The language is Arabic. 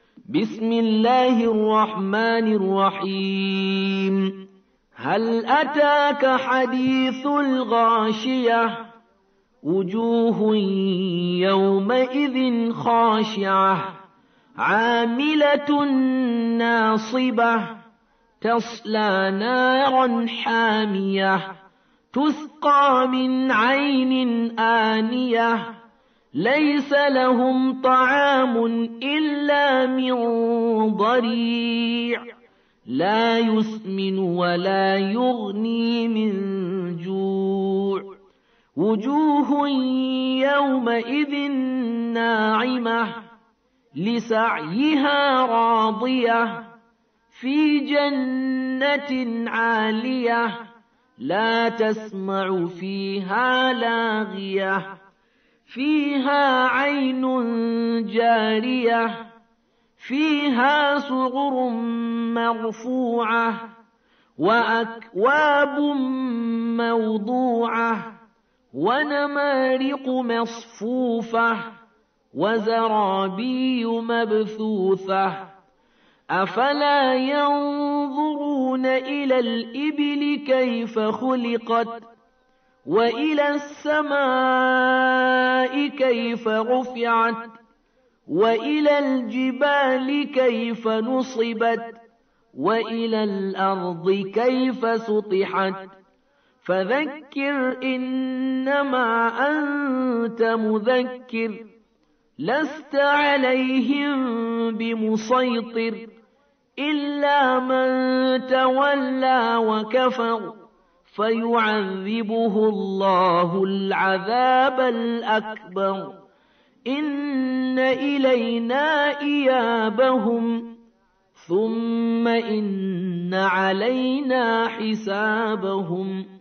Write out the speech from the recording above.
بسم الله الرحمن الرحيم. هل أتاك حديث الغاشية؟ وجوه يومئذ خاشعة عاملة ناصبة تصلى نارا حامية تسقى من عين آنية ليس لهم طعام إلا من ضريع لا يسمن ولا يغني من جوع وجوه يومئذ ناعمة لسعيها راضية في جنة عالية لا تسمع فيها لاغية فيها عين جارية فيها سرر مرفوعة وأكواب موضوعة ونمارق مصفوفة وزرابي مبثوثة أفلا ينظرون إلى الإبل كيف خلقت وإلى السماء كيف رفعت وإلى الجبال كيف نصبت وإلى الأرض كيف سطحت فذكر إنما أنت مذكر لست عليهم بمسيطر إلا من تولى وكفر فيعذبه الله العذاب الأكبر إن إلينا إيابهم ثم إن علينا حسابهم